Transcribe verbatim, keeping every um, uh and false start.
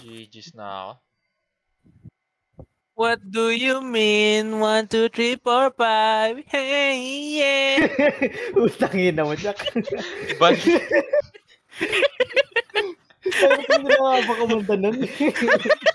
G G's na ako. What do you mean? One, two, three, four, five. Hey, yeah. Utangin na mo, Jack. Iba. Kaya ko hindi na baka kumanta nun.